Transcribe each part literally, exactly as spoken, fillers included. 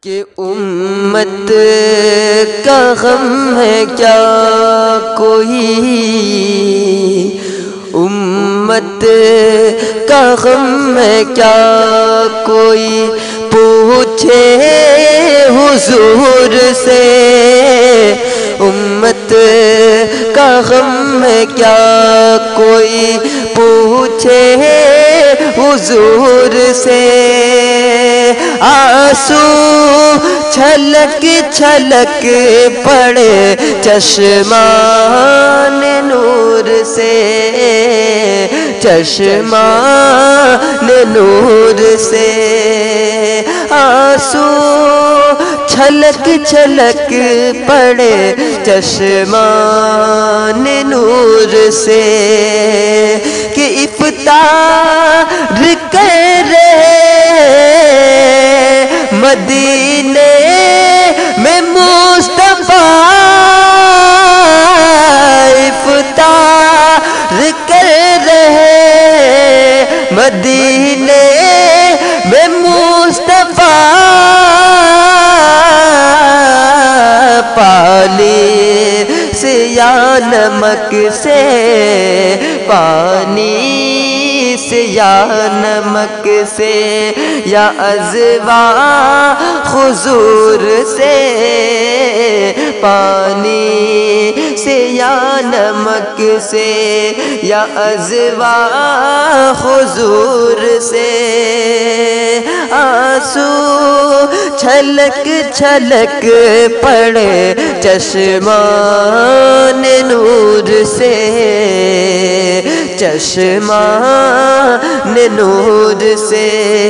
کہ امت کا غم ہے کیا کوئی، امت کا غم ہے کیا کوئی، پوچھے حضور سے امت کا غم ہے کیا کوئی، پوچھے حضور سے آنسو چھلک چھلک پڑے چشمان نور سے، چشمان نور سے آنسو چھلک چھلک پڑے چشمان نور سے کہ افطار کر رہے مدینے میں مصطفیٰ، افطار کر رہے مدینے میں مصطفیٰ، پانی سے یا نمک سے، پانی سے یا نمک سے، یا ازوا حضور سے، پانی سے یا نمک سے، یا ازوا حضور سے آنسو چھلک چھلک پڑے چشمان نور سے، چشمان نور سے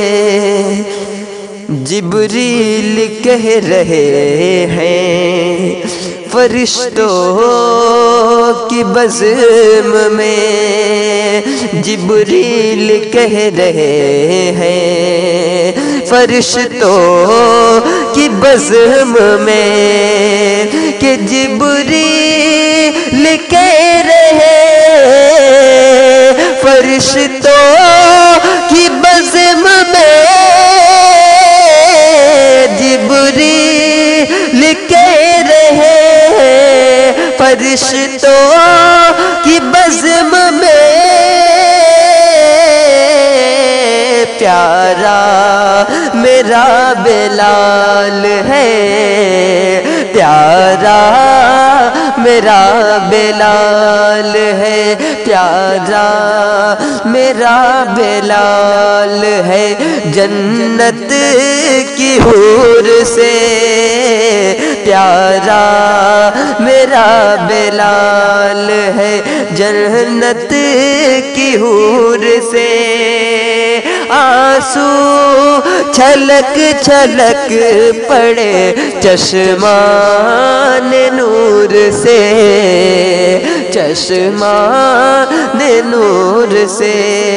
جبریل کہہ رہے ہیں فرشتوں کی بزم میں، جبریل کہہ رہے ہیں فرشتوں کی بزم میں کہ جبریل کہہ رہے فرشتوں کی بزم میں، جبریل کہہ رہے فرشتوں کی بزم میں، پیارا میرا بلال ہے، پیارا میرا بلال ہے، پیارا میرا بلال ہے، جنت کی حور سے پیارا میرا بلال ہے، جنت کی حور سے آنسو چھلک چھلک پڑے چشمان نور سے، چشمان نور سے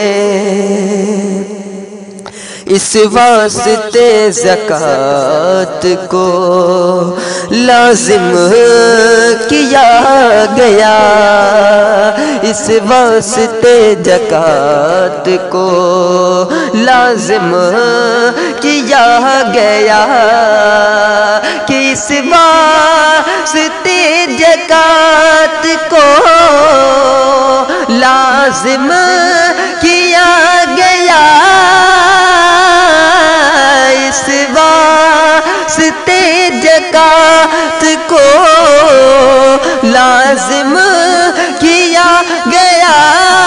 اس واسطے زکوٰۃ کو لازم کیا گیا، اس واسطے زکوٰۃ کو لازم کیا گیا کہ اس واسطے زکوٰۃ کو لازم کیا گیا، اس واسطے زکوٰۃ کو لازم کیا گیا،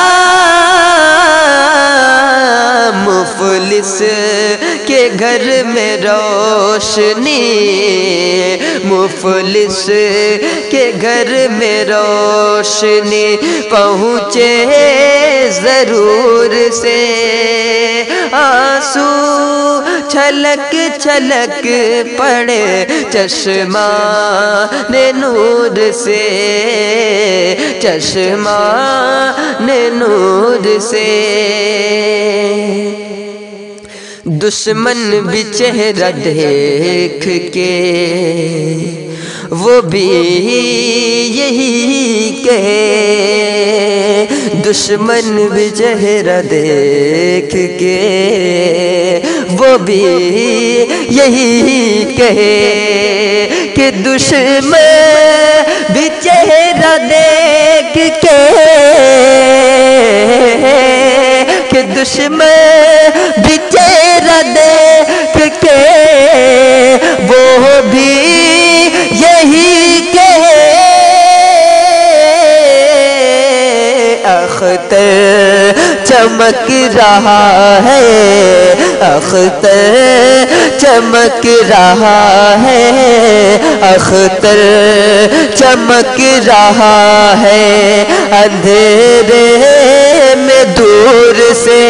مفلس کے گھر میں روشنی، مفلس کے گھر میں روشنی پہنچے ضرور سے آنسو چھلک چھلک پڑے چشمان نور سے، چشمان نور سے دشمن بھی چہرہ دیکھ کے وہ بھی یہی کہے، دشمن بھی چہرہ دیکھ کے وہ بھی یہی کہے کہ دشمن بھی چہرہ دیکھ کے کہ دشمن بھی چہرہ دیکھ کے وہ بھی یہی کہے اختر چمک رہا ہے اختر چمک رہا ہے اختر چمک رہا ہے اندھیرے میں دور سے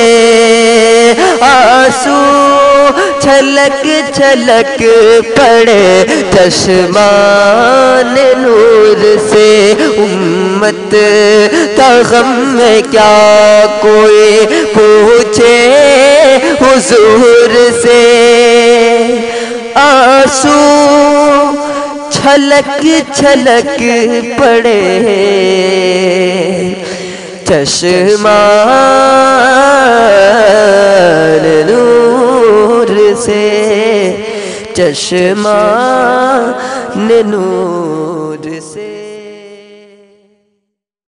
آنسو چھلک چھلک پڑے چشمان نور سے امت کا غم ہے کیا کوئی پوچھے حضور سے آنسو چھلک چھلک پڑے چشمان نور سے چشمان نور